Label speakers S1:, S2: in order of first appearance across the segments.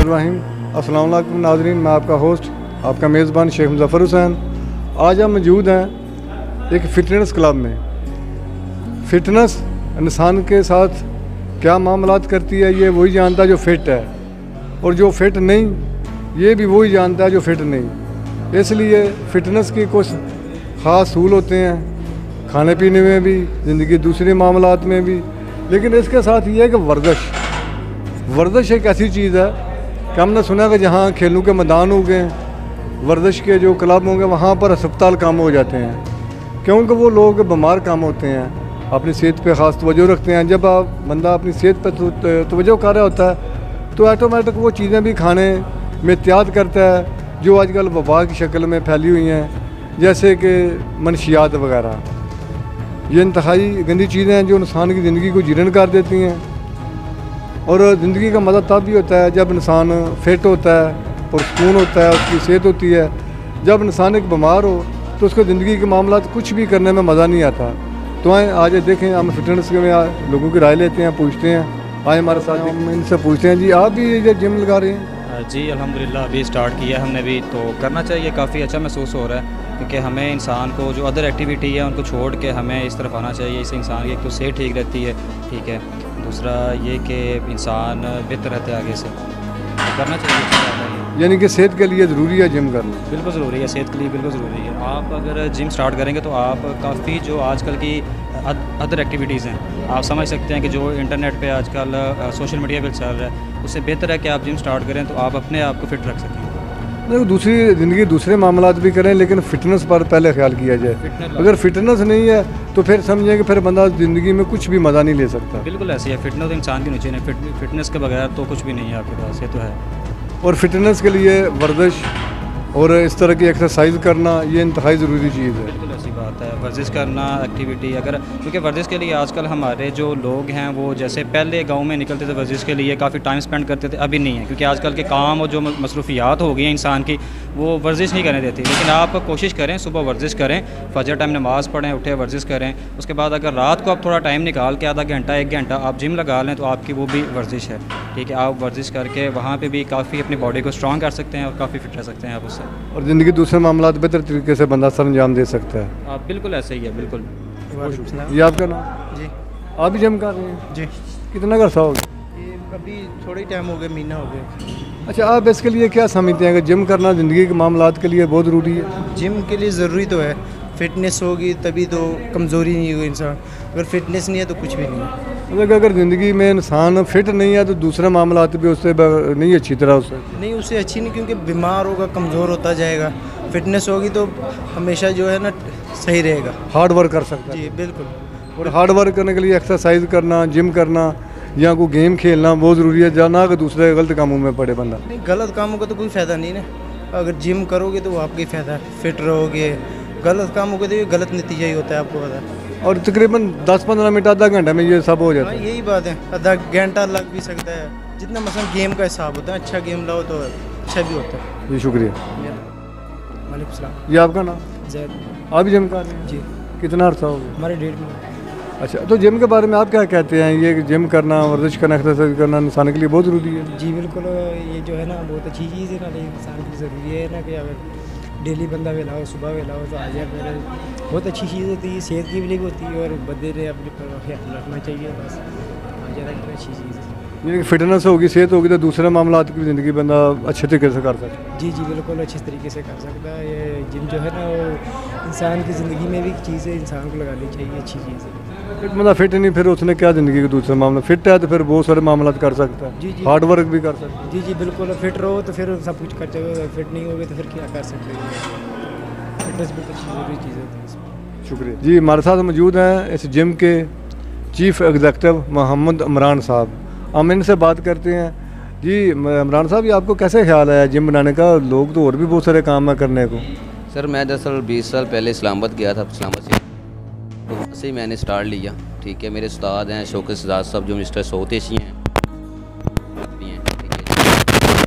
S1: बिस्मिल्लाहिर्रहमानिर्रहीम। अस्सलाम वालेकुम नाज़रीन, मैं आपका होस्ट आपका मेज़बान शेख मुज़फ़्फ़र हुसैन। आज हम मौजूद हैं एक फ़िटनेस क्लब में। फ़िटनेस इंसान के साथ क्या मामलात करती है ये वही जानता है जो फ़िट है, और जो फ़िट नहीं ये भी वही जानता है जो फ़िट नहीं। इसलिए फ़िटनेस की कुछ ख़ास असूल होते हैं, खाने पीने में भी, ज़िंदगी दूसरे मामलात में भी। लेकिन इसके साथ ये है कि वर्जिश एक ऐसी चीज़ है कि हमने सुना कि जहाँ खेलों के मैदान हो गए, वर्जिश के जो क्लब होंगे वहाँ पर अस्पताल काम हो जाते हैं, क्योंकि वो लोग बीमार काम होते हैं, अपनी सेहत पे ख़ास तवज्जो रखते हैं। जब बंदा अपनी सेहत पे तवज्जो कर रहा होता है तो ऑटोमेटिक वो चीज़ें भी खाने में एहतियात करता है जो आजकल वबा की शक्ल में फैली हुई हैं, जैसे कि मनशियात वगैरह। ये इंतहाई गंदी चीज़ें हैं जो इंसान की ज़िंदगी को जीर्ण कर देती हैं। और ज़िंदगी का मज़ा तब भी होता है जब इंसान फिट होता है, पुरसकून होता है, उसकी सेहत होती है। जब इंसान एक बीमार हो तो उसको ज़िंदगी के मामला कुछ भी करने में मज़ा नहीं आता। तो आए आज देखें, हम फिटनेस में लोगों की राय लेते हैं, पूछते हैं। आए हमारे साथ हम इनसे पूछते हैं, जी आप भी ये जिम लगा रहे हैं?
S2: जी अल्हम्दुलिल्लाह अभी स्टार्ट किया हमने भी, तो करना चाहिए, काफ़ी अच्छा महसूस हो रहा है। क्योंकि हमें इंसान को जो अदर एक्टिविटी है उनको छोड़ के हमें इस तरफ आना चाहिए। इससे इंसान की एक तो सेहत ठीक रहती है, ठीक है, दूसरा ये कि इंसान बेहतर रहता है, आगे से करना चाहिए।
S1: यानी कि सेहत के लिए ज़रूरी है जिम करना?
S2: बिल्कुल ज़रूरी है, सेहत के लिए बिल्कुल ज़रूरी है। आप अगर जिम स्टार्ट करेंगे तो आप काफ़ी जो आजकल की अदर एक्टिविटीज़ हैं, आप समझ सकते हैं कि जो इंटरनेट पे आजकल सोशल मीडिया पे चल रहा है, उससे बेहतर है कि आप जिम स्टार्ट करें तो आप अपने आप को फिट रख सकें।
S1: देखो, दूसरी ज़िंदगी दूसरे मामलात भी करें, लेकिन फ़िटनेस पर पहले ख्याल किया जाए। अगर फिटनेस नहीं है तो फिर समझें कि फिर बंदा ज़िंदगी में कुछ भी मज़ा नहीं ले सकता।
S2: बिल्कुल ऐसी है, फिटनेस इंसान की होनी चाहिए। फिटनेस के बगैर तो कुछ भी नहीं है आपके पास, ये तो है।
S1: और फिटनेस के लिए वर्जिश और इस तरह की एक्सरसाइज करना ये इंतहाई ज़रूरी चीज़ है।
S2: बिल्कुल ऐसी बात है, वर्जिश करना, एक्टिविटी अगर, क्योंकि वर्जिश के लिए आजकल हमारे जो लोग हैं वो जैसे पहले गांव में निकलते थे वर्जिश के लिए, काफ़ी टाइम स्पेंड करते थे, अभी नहीं है। क्योंकि आजकल के काम और जो मसरूफियात हो गई हैं इंसान की, वो वर्जिश नहीं करने देती। लेकिन आप कोशिश करें, सुबह वर्जिश करें, फजर टाइम नमाज़ पढ़ें, उठे वर्जिश करें। उसके बाद अगर रात को आप थोड़ा टाइम निकाल के आधा घंटा 1 घंटा आप जिम लगा लें तो आपकी वो भी वर्जिश है, ठीक है। आप वर्जिश करके वहाँ पर भी काफ़ी अपनी बॉडी को स्ट्रॉन्ग कर सकते हैं और काफ़ी फिट रह सकते हैं आप उससे, और
S1: ज़िंदगी दूसरे मामलात बेहतर तरीके से बंदा सर अंजाम दे सकता है।
S2: आप बिल्कुल ऐसे ही है, बिल्कुल।
S1: ये आपका नाम?
S3: जी
S1: आप भी जिम कर रहे हैं?
S3: जी।
S1: कितना अर्सा हो गया?
S3: ये अभी थोड़ा ही टाइम हो गया, महीना हो गया।
S1: अच्छा, आप इसके लिए क्या समझते हैं कि जिम करना ज़िंदगी के मामलात के लिए बहुत ज़रूरी है?
S3: जिम के लिए ज़रूरी तो है, फिटनेस होगी तभी तो कमज़ोरी नहीं होगी इंसान। अगर फिटनेस नहीं है तो कुछ भी नहीं है।
S1: मतलब अगर ज़िंदगी में इंसान फिट नहीं है तो दूसरे मामलात भी उससे नहीं अच्छी तरह उससे
S3: नहीं, उससे अच्छी नहीं, क्योंकि बीमार होगा, कमज़ोर होता जाएगा। फिटनेस होगी तो हमेशा जो है ना सही रहेगा,
S1: हार्ड वर्क कर सकता है।
S3: जी बिल्कुल।
S1: और हार्ड वर्क करने के लिए एक्सरसाइज करना, जिम करना या कोई गेम खेलना बहुत ज़रूरी है, जाना कि दूसरे गलत कामों में पड़े बंदा।
S3: नहीं, गलत कामों का तो कोई फ़ायदा नहीं ना। अगर जिम करोगे तो वो आपका ही फ़ायदा है, फिट रहोगे। गलत कामों का तो ये गलत नतीजा ही होता है, आपको पता है।
S1: और तकरीबन 10-15 मिनट आधा घंटा में ये सब हो जाता
S3: हाँ,
S1: है।
S3: यही बात है, आधा घंटा लग भी सकता है। जितना मसलन गेम का हिसाब होता है, अच्छा गेम लाओ तो अच्छा भी होता है।
S1: जी शुक्रिया।
S3: वालेकुम सलाम।
S1: ये आपका नाम?
S3: जैद।
S1: आप भी जिम कर रहे हैं?
S3: जी।
S1: कितना अर्सा हो गया?
S3: हमारे 1.5 महीने।
S1: अच्छा, तो जिम के बारे में आप क्या कहते हैं? ये जिम करना, वर्जिश करना, एक्सरसाइज करना इंसान के लिए बहुत ज़रूरी है?
S4: जी बिल्कुल, ये जो है ना बहुत अच्छी चीज़ है ना, इंसान के लिए ज़रूरी है ना कि अगर डेली बंदा वेला हो, सुबह वेला हो तो आ जाए, फिर बहुत अच्छी चीज़ होती है, सेहत के लिए भी होती है और बंदे ने अपने पर ख्याल रखना चाहिए, बस आ जाए तो अच्छी चीज़ है।
S1: ये फिटनेस होगी, सेहत होगी तो दूसरे मामलात की ज़िंदगी बंदा अच्छे तरीके से कर सकता है।
S4: जी जी बिल्कुल, अच्छे तरीके से कर सकता है। ये जिम जो है ना वो इंसान की ज़िंदगी में भी एक चीज़ है, इंसान को लगानी चाहिए, अच्छी चीज़ है।
S1: फिट बंदा फिट नहीं, फिर उसने क्या ज़िंदगी के दूसरे मामले, फिट है तो फिर बहुत सारे मामलात कर सकता है।
S4: जी जी,
S1: हार्ड वर्क भी कर सकता है।
S4: जी जी बिल्कुल, फिट रहो तो फिर सब कुछ कर सकते, फिट नहीं होगे तो फिर क्या कर सकते हैं। फिटनेस भी अच्छी ज़रूरी चीज़ होती है इसमें।
S1: शुक्रिया जी। हमारे साथ मौजूद हैं इस जिम के चीफ़ एग्जीक्यूटिव मोहम्मद इमरान साहब। हम इनसे बात करते हैं। जी इमरान साहब, ये आपको कैसे ख्याल आया जिम बनाने का? लोग तो और भी बहुत सारे काम है करने को।
S5: सर मैं दरअसल 20 साल पहले इस्लामाबाद गया था, इस्लामाबाद से तो वहाँ से ही मैंने स्टार्ट लिया, ठीक है। मेरे उस्ताद हैं शौकत सजाद साहब जो मिस्टर सौतेशी हैं, ठीक है।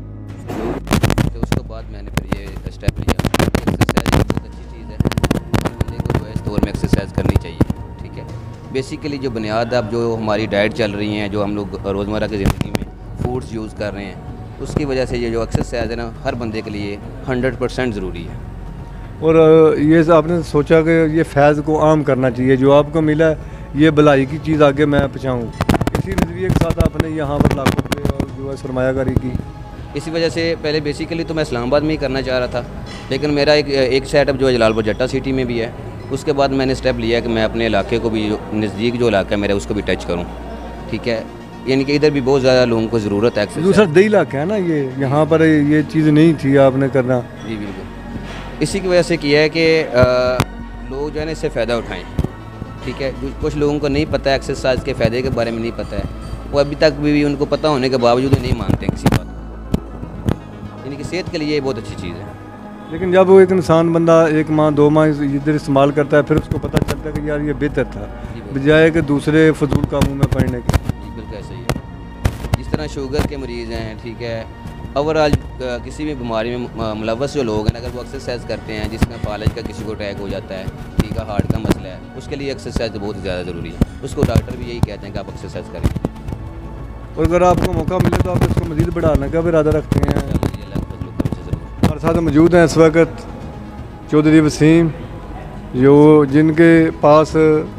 S5: तो उसके बाद मैंने फिर ये स्टेप लिया। एक्सरसाइज बहुत अच्छी चीज़ है, हर बंदे को जो है इस दौर में एक्सरसाइज करनी चाहिए, ठीक है। बेसिकली जो बुनियाद अब जो हमारी डाइट चल रही हैं, जो हम लोग रोज़मर्रा की ज़िंदगी में फूड्स यूज़ कर रहे हैं, उसकी वजह से ये जो एक्सरसाइज है ना हर बंदे के लिए 100% ज़रूरी है।
S1: और ये आपने सोचा कि ये फैज़ को आम करना चाहिए, जो आपको मिला है ये भलाई की चीज़ आगे मैं पहुँचाऊँ, इसी नज़रिए के साथ आपने यहाँ पर लाखों रुपये और जो है सरमायाकारी की।
S5: इसी वजह से पहले बेसिकली तो मैं इस्लामाबाद में ही करना चाह रहा था, लेकिन मेरा एक सेटअप जो है जलालपुर जट्टा सिटी में भी है। उसके बाद मैंने स्टेप लिया कि मैं अपने इलाके को भी, नज़दीक जो इलाका है मेरा, उसको भी टच करूँ। ठीक है, यानी कि इधर भी बहुत ज़्यादा लोगों को ज़रूरत है एक्सरसाइज।
S1: दूसरा दही इलाका है ना ये, यहाँ पर ये चीज़ नहीं थी आपने करना।
S5: जी बिल्कुल, इसी की वजह से किया है कि लोग जो है ना इससे फ़ायदा उठाएं। ठीक है, कुछ लोगों को नहीं पता है, एक्सरसाइज के फ़ायदे के बारे में नहीं पता है, वो अभी तक भी उनको पता होने के बावजूद नहीं मानते हैं किसी बात को। यानी कि सेहत के लिए ये बहुत अच्छी चीज़ है।
S1: लेकिन जब वो एक इंसान बंदा 1 माह 2 माह इधर इस्तेमाल करता है, फिर उसको पता चलता है कि यार ये बेहतर था, बजाय कि दूसरे फजूल कामों में पड़ने के।
S5: बिल्कुल ऐसा ही है। जिस तरह शुगर के मरीज़ हैं, ठीक है, ओवरऑल किसी भी बीमारी में मुलव्वस जो लोग हैं, अगर वो एक्सरसाइज करते हैं, जिसमें फालज का किसी को अटैक हो जाता है, ठीक है, हार्ट का मसला है, उसके लिए एक्सरसाइज बहुत ज़्यादा ज़रूरी है। उसको डॉक्टर भी यही कहते हैं कि आप एक्सरसाइज करें।
S1: और अगर आपको मौका मिले तो आप इसको मज़ीद बढ़ाने का भी इरादा रखते हैं। हमारे साथ मौजूद हैं इस वक्त चौधरी वसीम, जो जिनके पास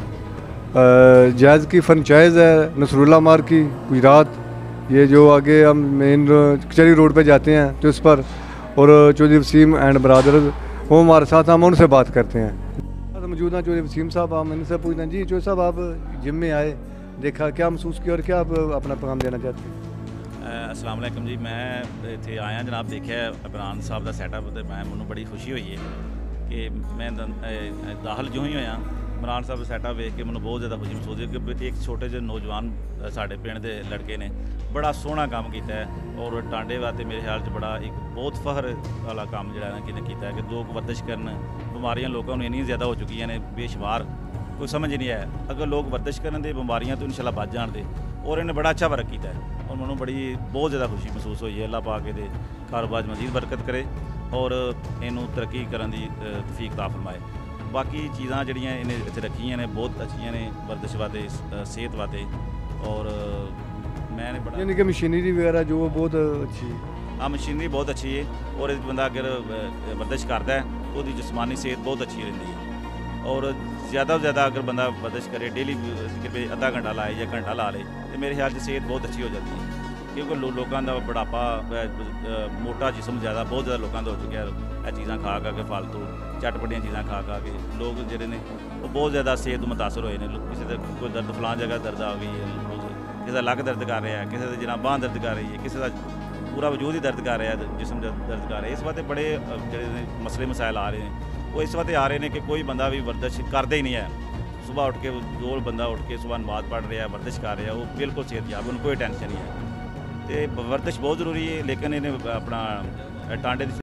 S1: जैज़ की फ्रेंचाइज़ है नसरुल्ला मार्ग की, गुजरात। ये जो आगे हम मेन कचहरी रोड पे जाते हैं तो इस पर, और चौधरी वसीम एंड ब्रदर्स वो हमारे साथ, हम उनसे बात करते हैं। मौजूद हैं चौधरी वसीम साहब, हम इनसे पूछते हैं जी चौधरी साहब, आप जिम में आए, देखा, क्या महसूस किया और क्या आप अपना पैगाम देना चाहते हैं?
S6: अस्सलाम वालेकुम जी, मैं इत्थे आया जनाब, देखिया इमरान साहब का सैटअप, तो मैं बड़ी खुशी हुई है कि मैं दाखिल जो ही होया इमरान साहब का सैटअप वेख के मैं बहुत ज़्यादा खुशी महसूस हुई कि एक छोटे ਜਿਹੇ नौजवान साढ़े पिंड के लड़के ने बड़ा सोहना काम किया है। और टांडे वास्ते मेरे ख्याल च बड़ा एक बहुत फखर वाला काम जो किने किया है कि लोग वर्जिश करन। बीमारियां लोगों को इन्नी ज़्यादा हो चुकी ने बेशुमार, कोई समझ नहीं आया। अगर लोग वर्जिश करन दे बीमारियां तो इंशाल्लाह बच जाण दे, और इन्हें बड़ा अच्छा वर्क किया है और मैं बड़ी बहुत ज़्यादा खुशी महसूस हुई है। अल्लाह पाक दे कारोबार मजीद बरकत करे और इनू तरक्की करने की तौफीक अता फरमाए। बाकी चीज़ां जड़ियाँ इन्हें इत्थे रखियां ने बहुत अच्छियां ने, वर्जिश वास्ते, सेहत वास्ते, और मैंने बड़ा,
S1: यानी कि मशीनरी वगैरह जो बहुत अच्छी है।
S6: हाँ, मशीनरी बहुत अच्छी है, और बंदा अगर वर्जिश करता है तो उसकी जिस्मानी सेहत बहुत अच्छी रहती है। और ज़्यादा से ज़्यादा अगर बंदा वर्जिश करे, डेली आधा घंटा लाए या घंटा ला ले, तो मेरे ख्याल से सेहत बहुत अच्छी हो जाती है। क्योंकि लोगों का बुढ़ापा, मोटा जिसम ज़्यादा बहुत ज़्यादा लोगों का हो चुका है, यह चीज़ां खा के फालतू चटपटियां चीज़ां खा के लोग जोड़े ने वो बहुत ज़्यादा सेहत मुतासर होए ने। किसी का कोई दर्द, फलां जगह दर्द आ गई है, किसी का लक दर्द कर रहा है, किसी का जनाब बांह दर्द कर रही है, किसी का पूरा वजूद ही दर्द कर रहा है, जिसम दर्द कर रहा है। इस वास्ते बड़े जो मसले मसाइल आ रहे हैं, वो इस वास्ते आ रहे हैं कि कोई बंदा भी वर्जिश करता ही नहीं है। सुबह उठ के जो बंदा उठ के सुबह नमाज पढ़ रहा है, वर्जिश कर रहा है, वो बिल्कुल सेहतयाब, उनको कोई टेंशन नहीं है। तो वर्जिश बहुत ज़रूरी है, लेकिन इन्हें अपना टांडे